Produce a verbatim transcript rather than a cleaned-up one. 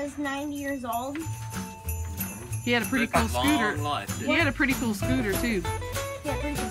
was ninety years old. He had a pretty cool scooter. Life, he had a pretty cool scooter too. Yeah, pretty